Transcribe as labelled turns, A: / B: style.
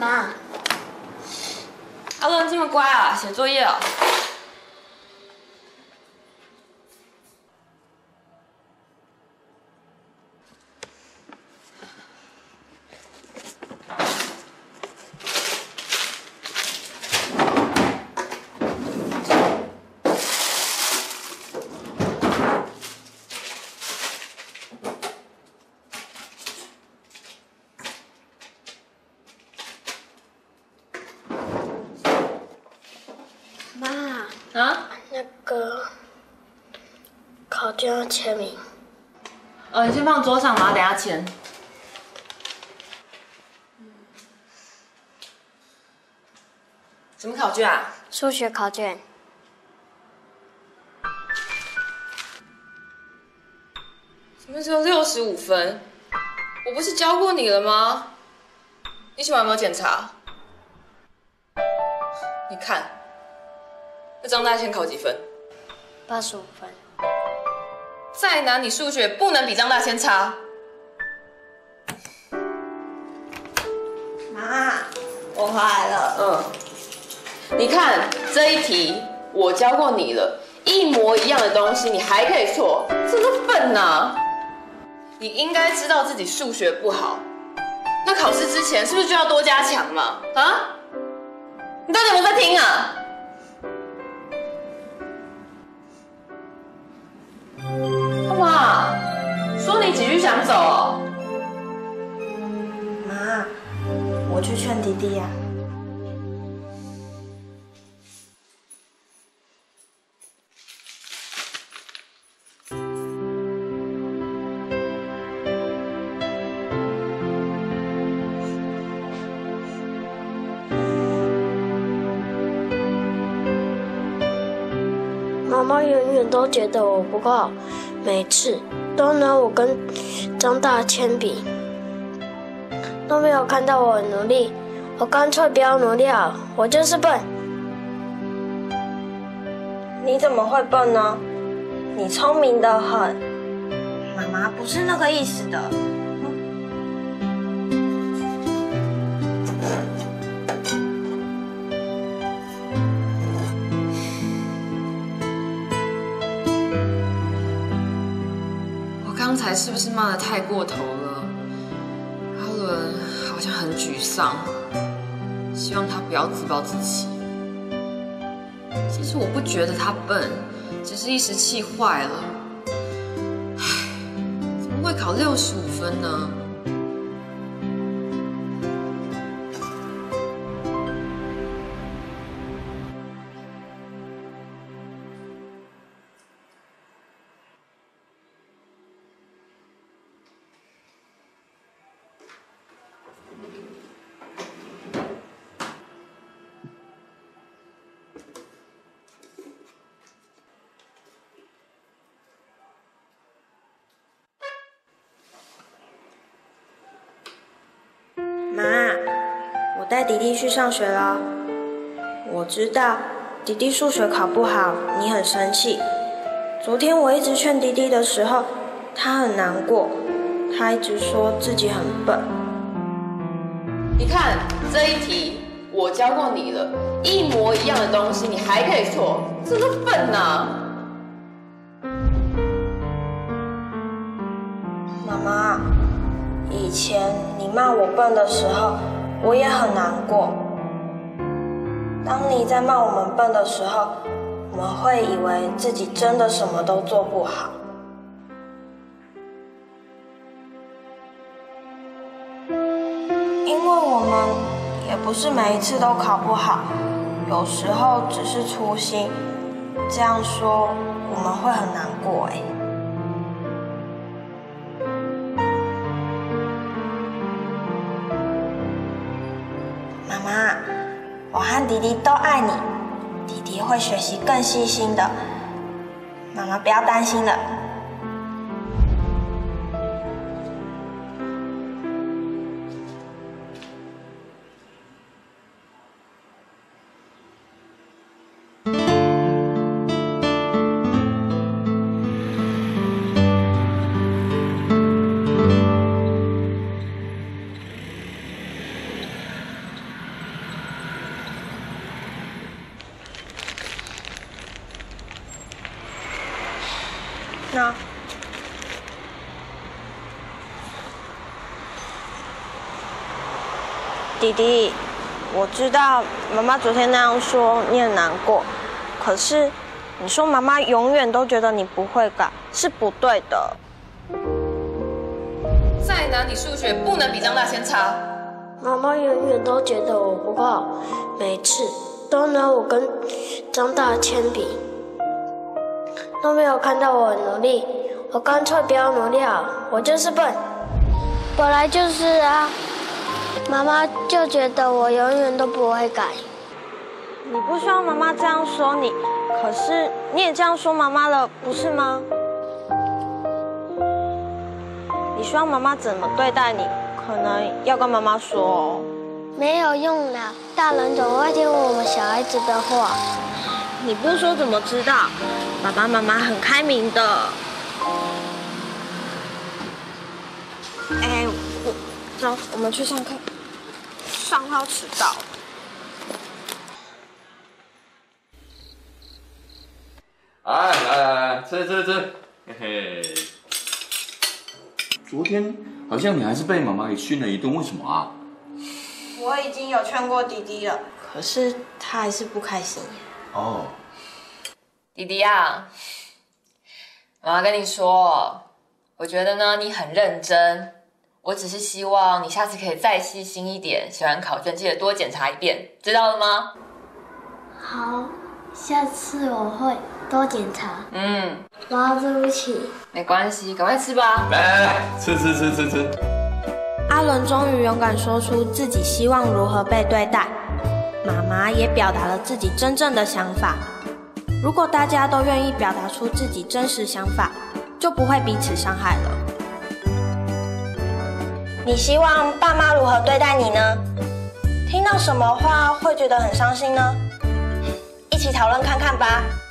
A: 妈，
B: 阿伦这么乖啊，写作业啊？
A: 妈，
B: 啊？
A: 那个考卷要签名。
B: 你先放桌上，然后等下签。什么考卷啊？
A: 数学考卷。
B: 怎么只有65分？我不是教过你了吗？你喜欢有没有检查？你看，那张大千考几分
A: 85分。
B: 再难，你数学不能比张大千差。
A: 妈，我回来了。
B: 你看这一题我教过你了，一模一样的东西你还可以错，真的笨啊！你应该知道自己数学不好，那考试之前是不是就要多加强嘛？啊？你到底有没有在听啊？干嘛？说你几句想走哦？
A: 妈，我去劝弟弟呀。妈妈永远都觉得我不够好，每次都拿我跟张大千比，都没有看到我很努力。我干脆不要努力了，我就是笨。你怎么会笨呢？你聪明得很。妈妈不是那个意思的。
B: 刚才是不是骂得太过头了？阿伦好像很沮丧，希望他不要自暴自弃。其实我不觉得他笨，只是一时气坏了。唉，怎么会考65分呢？
A: 妈，我带弟弟去上学了。我知道弟弟数学考不好，你很生气。昨天我一直劝弟弟的时候，他很难过，他一直说自己很笨。
B: 你看这一题我教过你了，一模一样的东西你还可以错，真的笨啊！
A: 妈妈，以前你骂我笨的时候，我也很难过。当你在骂我们笨的时候，我们会以为自己真的什么都做不好。因为我们也不是每一次都考不好，有时候只是粗心。这样说我们会很难过哎。妈妈，我和弟弟都爱你，弟弟会学习更细心的，妈妈不要担心了。 那弟弟，我知道妈妈昨天那样说你很难过，可是你说妈妈永远都觉得你不会改，是不对的。
B: 再难，你数学不能比张大仙差。
C: 妈妈永远都觉得我不够好，每次都拿我跟张大铅比，都没有看到我很努力。我干脆不要努力好，我就是笨。本来就是啊，妈妈就觉得我永远都不会改。
A: 你不希望妈妈这样说你，可是你也这样说妈妈了，不是吗？你希望妈妈怎么对待你，可能要跟妈妈说哦。
C: 没有用啦，大人总会听我们小孩子的话。
A: 你不说怎么知道？爸爸妈妈很开明的。哎，走，我们去上课。上课迟到。
D: 来，吃，嘿嘿。昨天好像你还是被妈妈给训了一顿，为什么啊？
A: 我已经有劝过弟弟了，可是他还是不开心。
D: 哦，
B: 弟弟啊，妈妈跟你说，我觉得呢你很认真，我只是希望你下次可以再细心一点，写完考卷记得多检查一遍，知道了吗？
C: 好，下次我会多检查。妈，对不起。
B: 没关系，赶快吃吧。
D: 来，吃。
A: 阿伦终于勇敢说出自己希望如何被对待，妈妈也表达了自己真正的想法。如果大家都愿意表达出自己真实想法，就不会彼此伤害了。你希望爸妈如何对待你呢？听到什么话会觉得很伤心呢？一起讨论看看吧。